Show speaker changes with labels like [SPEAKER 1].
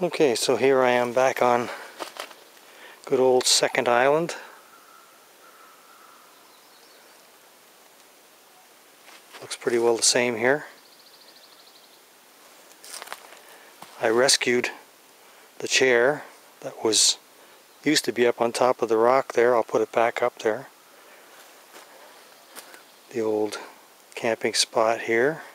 [SPEAKER 1] Okay, so here I am back on good old Second Island. Looks pretty well the same here. I rescued the chair that used to be up on top of the rock there. I'll put it back up there. The old camping spot here.